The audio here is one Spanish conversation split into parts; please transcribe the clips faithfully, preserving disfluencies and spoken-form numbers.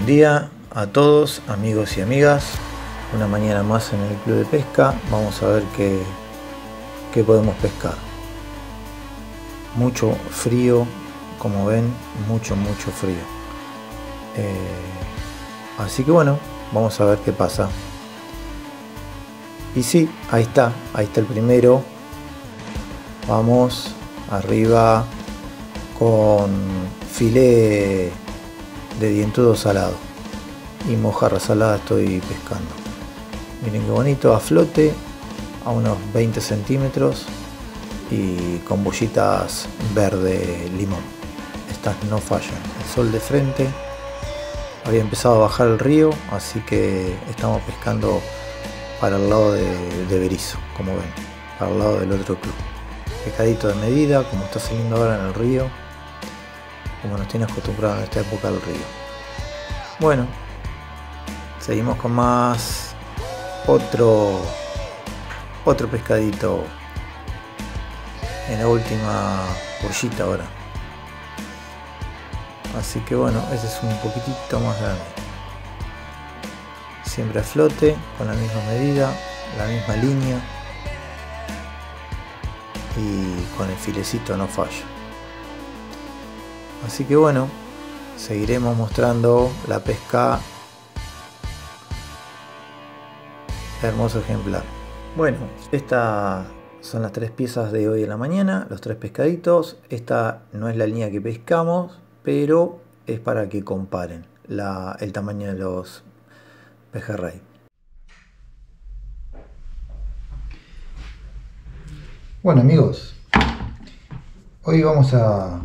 Buen día a todos, amigos y amigas. Una mañana más en el club de pesca. Vamos a ver qué, qué podemos pescar. Mucho frío, como ven, mucho, mucho frío. Eh, así que bueno, vamos a ver qué pasa. Y sí, ahí está, ahí está el primero. Vamos arriba con filé de dientudo salado y mojarra salada estoy pescando. Miren qué bonito, a flote, a unos veinte centímetros y con bollitas verde limón. Estas no fallan. El sol de frente. Había empezado a bajar el río, así que estamos pescando para el lado de, de Berizo, como ven, para el lado del otro club. Pescadito de medida, como está saliendo ahora en el río, como nos tiene acostumbrados en esta época del río. Bueno, seguimos con más otro otro pescadito en la última burllita ahora. Así que bueno, ese es un poquitito más grande. Siempre a flote, con la misma medida, la misma línea y con el filecito no falla. Así que bueno, seguiremos mostrando la pesca. Hermoso ejemplar. Bueno, estas son las tres piezas de hoy en la mañana, los tres pescaditos. Esta no es la línea que pescamos, pero es para que comparen la, el tamaño de los pejerrey. Bueno amigos, hoy vamos a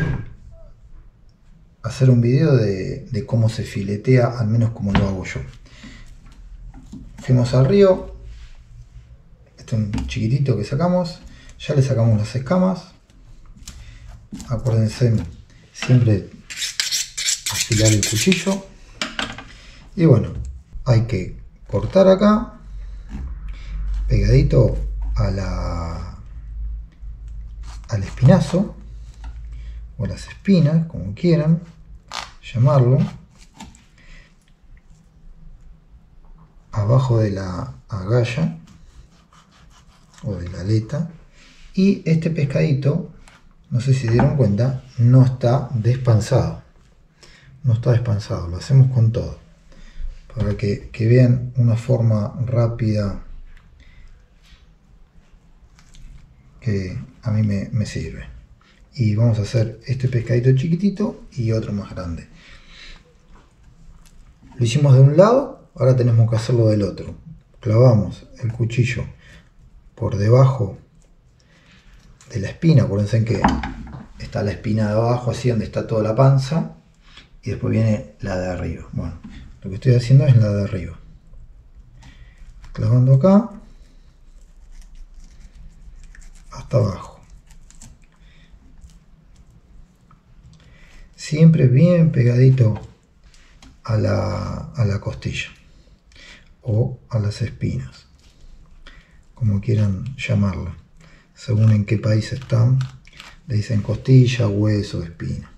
hacer un video de, de cómo se filetea, al menos como lo hago yo. Fuimos al río, este es un chiquitito que sacamos, ya le sacamos las escamas. Acuérdense siempre afilar el cuchillo y bueno, hay que cortar acá pegadito a la al espinazo o las espinas, como quieran llamarlo, abajo de la agalla o de la aleta. Y este pescadito, no sé si se dieron cuenta, no está despansado, no está despansado, lo hacemos con todo para que, que vean una forma rápida que a mí me, me sirve. Y vamos a hacer este pescadito chiquitito y otro más grande. Lo hicimos de un lado, ahora tenemos que hacerlo del otro. Clavamos el cuchillo por debajo de la espina. Acuérdense que está la espina de abajo, así donde está toda la panza, y después viene la de arriba. Bueno, lo que estoy haciendo es la de arriba, clavando acá hasta abajo, siempre bien pegadito a la, a la costilla o a las espinas, como quieran llamarla, según en qué país están, le dicen costilla, hueso, espina.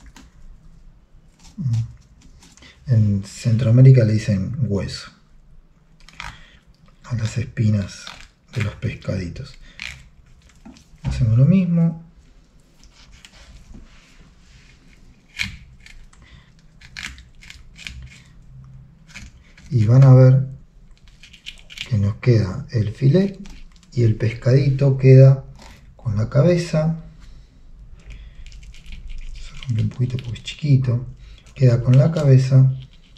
En Centroamérica le dicen hueso a las espinas de los pescaditos. Hacemos lo mismo. Y van a ver que nos queda el filet y el pescadito queda con la cabeza. Se rompe un poquito porque es chiquito. Queda con la cabeza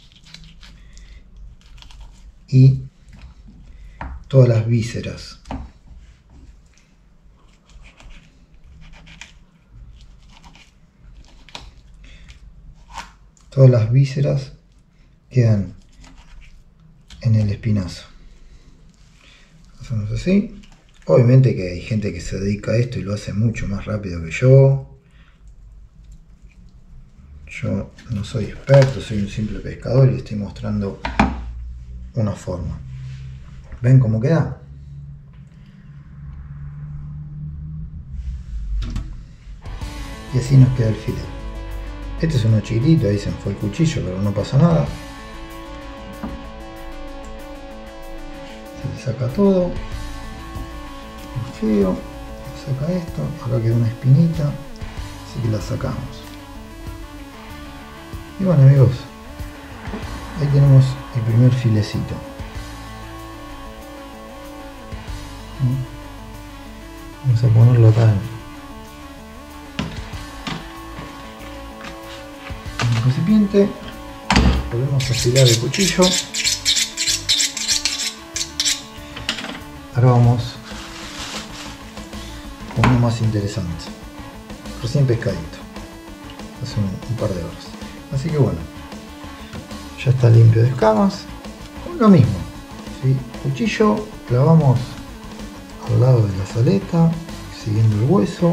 y todas las vísceras. Todas las vísceras quedan en el espinazo. Hacemos así. Obviamente que hay gente que se dedica a esto y lo hace mucho más rápido que yo. Yo no soy experto, soy un simple pescador y estoy mostrando una forma. ¿Ven cómo queda? Y así nos queda el filete. Este es uno chiquitito, ahí se me fue el cuchillo, pero no pasa nada. Se le saca todo. El feo. Saca esto. Acá queda una espinita. Así que la sacamos. Y bueno, amigos, ahí tenemos el primer filecito. Vamos a ponerlo acá en el recipiente. Volvemos a afilar el cuchillo. Ahora vamos con uno más interesante. Recién pescadito. Hace un, un par de horas. Así que bueno, ya está limpio de escamas. Lo mismo, ¿sí? Cuchillo, clavamos al lado de la saleta, siguiendo el hueso.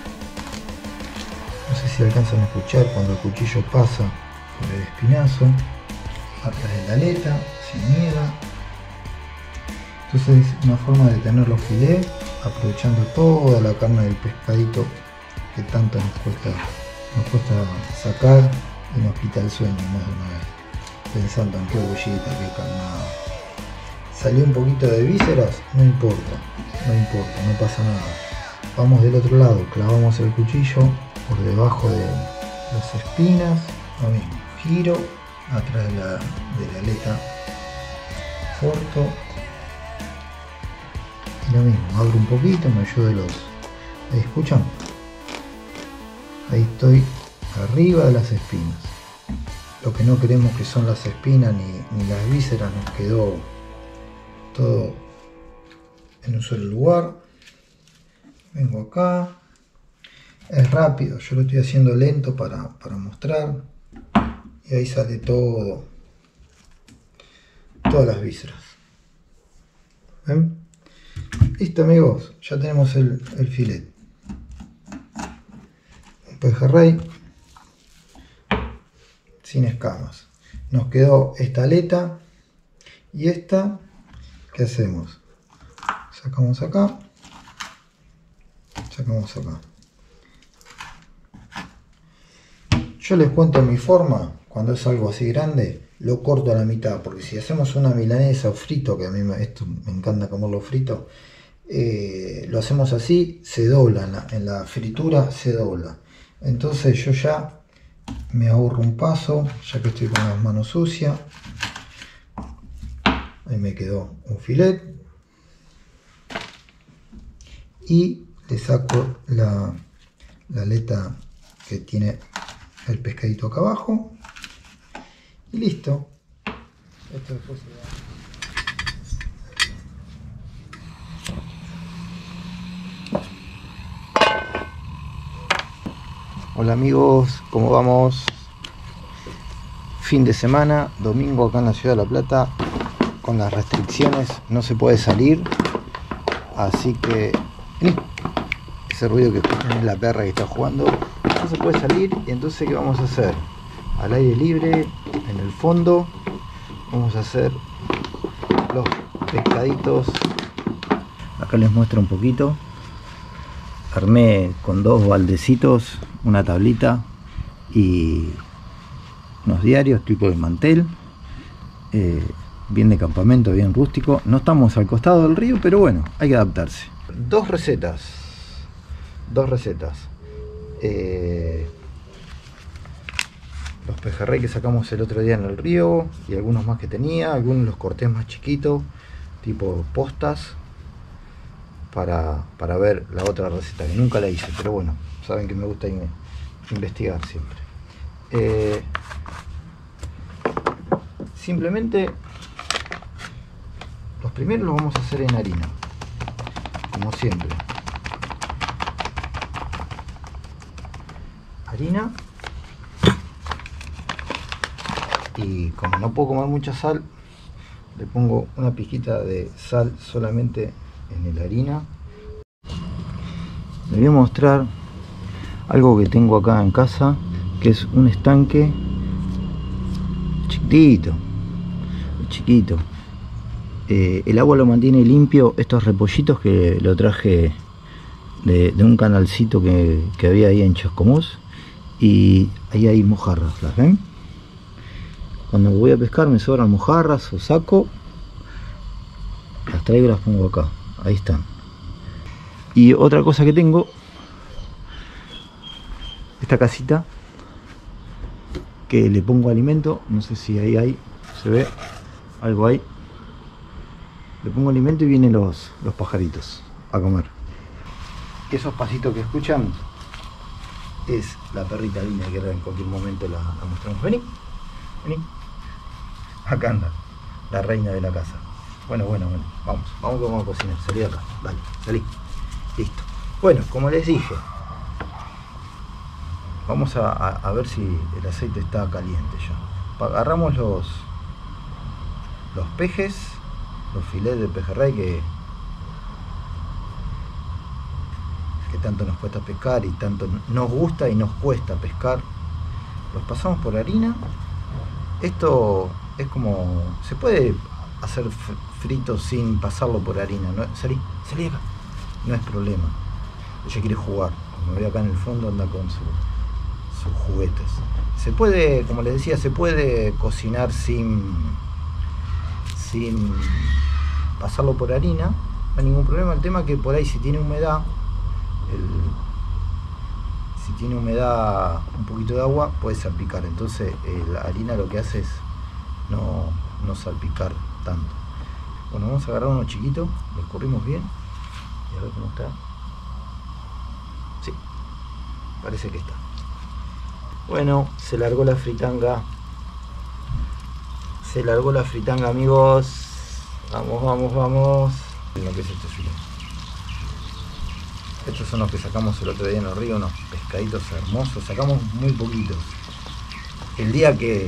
No sé si alcanzan a escuchar cuando el cuchillo pasa por el espinazo, atrás de la aleta, sin miedo. Entonces es una forma de tener los filets, aprovechando toda la carne del pescadito que tanto nos cuesta, nos cuesta sacar y nos quita el sueño más de una vez, pensando en qué bullita, qué carnada. Salió un poquito de vísceras, no importa, no importa, no pasa nada. Vamos del otro lado, clavamos el cuchillo por debajo de las espinas, lo mismo, giro atrás de la, de la aleta, corto y lo mismo, abro un poquito, me ayudo de los, ¿ahí escuchan? Ahí estoy arriba de las espinas. Lo que no queremos que son las espinas ni, ni las vísceras, nos quedó todo en un solo lugar. Vengo acá, es rápido, yo lo estoy haciendo lento para, para mostrar, y ahí sale todo, todas las vísceras. ¿Ven? Listo, amigos, ya tenemos el, el filet. Un pejerrey sin escamas. Nos quedó esta aleta y esta. ¿Qué hacemos? Sacamos acá, sacamos acá. Yo les cuento mi forma. Cuando es algo así grande, lo corto a la mitad, porque si hacemos una milanesa o frito, que a mí me, esto me encanta comerlo frito, eh, lo hacemos así, se dobla en la, en la fritura, se dobla. Entonces yo ya me ahorro un paso, ya que estoy con las manos sucias. Ahí me quedó un filet y le saco la, la aleta que tiene el pescadito acá abajo y listo. Esto después se va. Hola amigos, ¿cómo vamos? Fin de semana, domingo acá en la ciudad de La Plata. Con las restricciones no se puede salir, así que ¿eh? ese ruido que escuchan es la perra que está jugando. No se puede salir, y entonces ¿qué vamos a hacer? Al aire libre, en el fondo, vamos a hacer los pescaditos. Acá les muestro un poquito. Armé con dos baldecitos, una tablita y unos diarios tipo de mantel. Eh, bien de campamento, bien rústico. No estamos al costado del río, pero bueno, hay que adaptarse. Dos recetas. Dos recetas. Eh, los pejerrey que sacamos el otro día en el río y algunos más que tenía. Algunos los corté más chiquitos, tipo postas, para, para ver la otra receta, que nunca la hice, pero bueno, saben que me gusta in, investigar siempre. Eh, simplemente los primeros los vamos a hacer en harina, como siempre. Harina, y como no puedo comer mucha sal, le pongo una pizquita de sal solamente en la harina. Les voy a mostrar algo que tengo acá en casa, que es un estanque chiquitito, chiquito. Eh, el agua lo mantiene limpio. Estos repollitos que lo traje de, de un canalcito que, que había ahí en Chascomús, y ahí hay mojarras, ¿las ven? Cuando voy a pescar me sobran mojarras o saco, las traigo y las pongo acá, ahí están. Y otra cosa que tengo, esta casita que le pongo alimento, no sé si ahí hay, se ve algo ahí. Le pongo alimento y vienen los, los pajaritos a comer. Esos pasitos que escuchan es la perrita Lina, que en cualquier momento la, la mostramos. Vení, vení. Acá anda, la reina de la casa. Bueno, bueno, bueno, vamos, vamos que vamos a cocinar. Salí de acá, dale, salí. Listo. Bueno, como les dije, vamos a, a, a ver si el aceite está caliente ya. Agarramos los, los pejes, los filetes de pejerrey que, que tanto nos cuesta pescar y tanto nos gusta y nos cuesta pescar. Los pasamos por harina. Esto es como, se puede hacer frito sin pasarlo por harina, ¿no? Salí, salí acá, no es problema. Ella quiere jugar, como ve acá en el fondo anda con su, sus juguetes. Se puede, como les decía, se puede cocinar sin sin pasarlo por harina, no hay ningún problema. El tema es que por ahí si tiene humedad, el, si tiene humedad, un poquito de agua puede salpicar. Entonces eh, la harina lo que hace es no, no salpicar tanto. Bueno, vamos a agarrar uno chiquito, lo escurrimos bien y a ver cómo está. Sí, parece que está. Bueno, se largó la fritanga. Se largó la fritanga, amigos. Vamos, vamos, vamos. Lo que es este filete. Estos son los que sacamos el otro día en el río, unos pescaditos hermosos. Sacamos muy poquitos. El día que...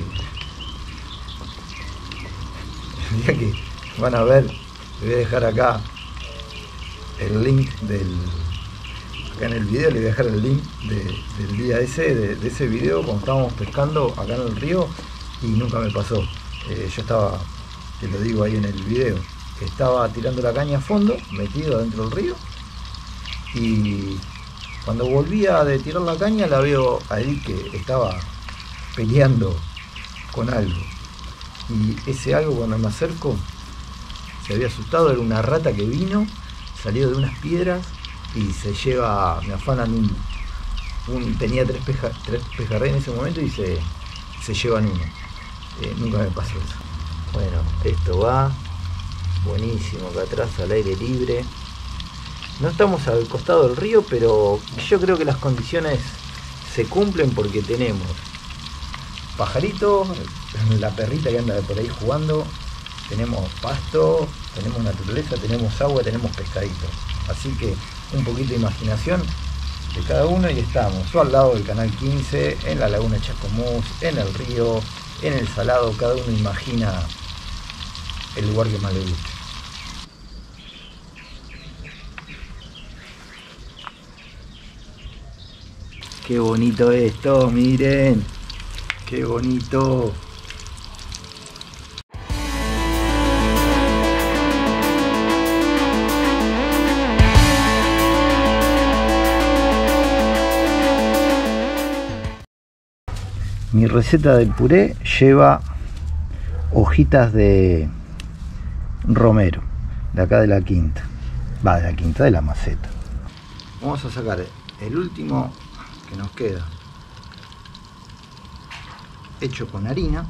El día que van a ver, les voy a dejar acá el link del... Acá en el video les voy a dejar el link de, del día ese, de, de ese video cuando estábamos pescando acá en el río y nunca me pasó. Eh, yo estaba, te lo digo ahí en el video, estaba tirando la caña a fondo, metido dentro del río, y cuando volvía de tirar la caña la veo ahí que estaba peleando con algo, y ese algo cuando me acerco se había asustado, era una rata que vino, salió de unas piedras y se lleva, me afanan un, un tenía tres, peja, tres pejerrey en ese momento y se, se llevan uno. Eh, nunca me pasó eso. Bueno, esto va buenísimo acá atrás al aire libre. No estamos al costado del río, pero yo creo que las condiciones se cumplen porque tenemos pajaritos, la perrita que anda por ahí jugando, tenemos pasto, tenemos naturaleza, tenemos agua, tenemos pescaditos. Así que un poquito de imaginación de cada uno y estamos o al lado del canal quince, en la laguna Chascomús, en el río, en el salado. Cada uno imagina el lugar que más le guste. Qué bonito esto, miren, qué bonito. Mi receta del puré lleva hojitas de romero, de acá de la quinta, va, de la quinta de la maceta. Vamos a sacar el último que nos queda, hecho con harina.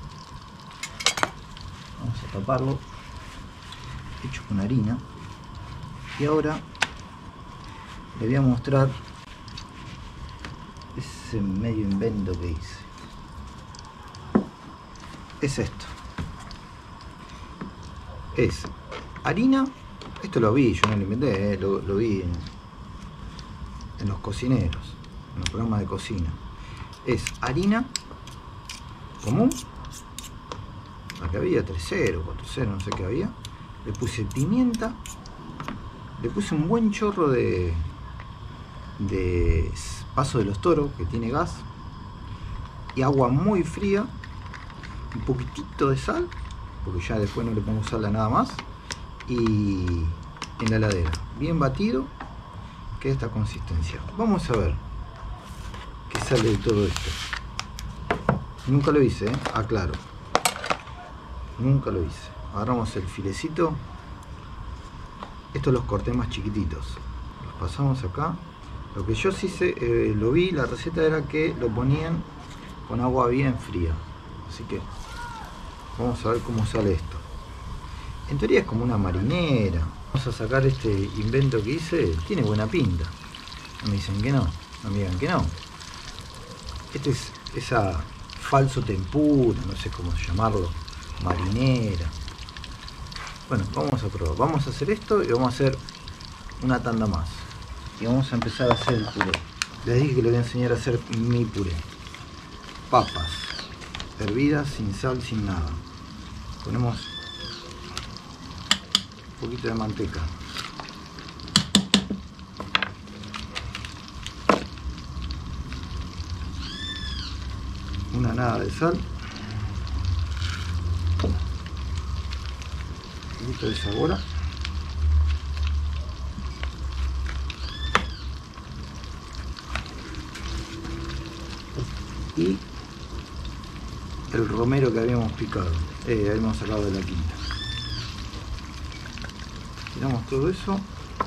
Vamos a taparlo, hecho con harina. Y ahora le voy a mostrar ese medio invento que hice. Es esto, es harina. Esto lo vi, yo no lo inventé, eh, lo, lo vi en, en los cocineros, en los programas de cocina. Es harina común, acá había tres cero, cuatro cero, no sé qué había. Le puse pimienta, le puse un buen chorro de de paso de los toros, que tiene gas, y agua muy fría, un poquitito de sal, porque ya después no le pongo sal a nada más, y en la heladera, bien batido, queda esta consistencia. Vamos a ver que sale de todo esto. Nunca lo hice, ¿eh? Aclaro. Nunca lo hice. Agarramos el filecito. Estos los corté más chiquititos. Los pasamos acá. Lo que yo sí sé, eh, lo vi, la receta era que lo ponían con agua bien fría. Así que vamos a ver cómo sale esto. En teoría es como una marinera. Vamos a sacar este invento que hice. Tiene buena pinta. No me dicen que no. No me digan que no. Este es esa falso tempura, no sé cómo llamarlo. Marinera. Bueno, vamos a probar. Vamos a hacer esto y vamos a hacer una tanda más. Y vamos a empezar a hacer el puré. Les dije que les voy a enseñar a hacer mi puré. Papas hervidas, sin sal, sin nada. Ponemos un poquito de manteca. Una nada de sal. Un poquito de sabor. Y el romero que habíamos picado, eh, habíamos sacado de la quinta. Tiramos todo eso.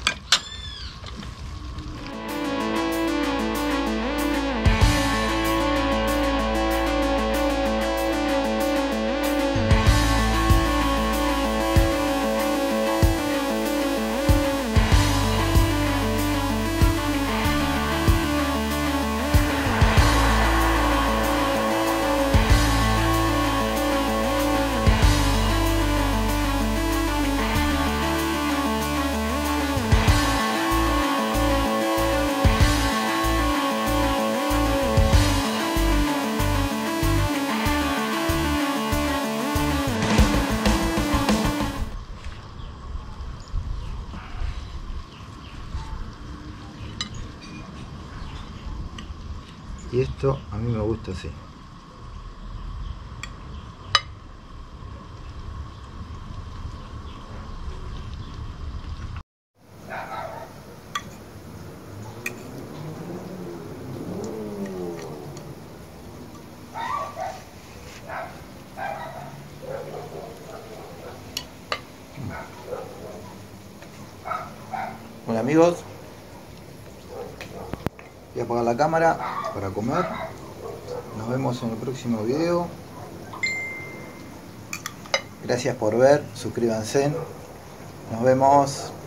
Y esto a mí me gusta así. Bueno amigos, voy a apagar la cámara para comer. Nos vemos en el próximo video. Gracias por ver, suscríbanse. Nos vemos.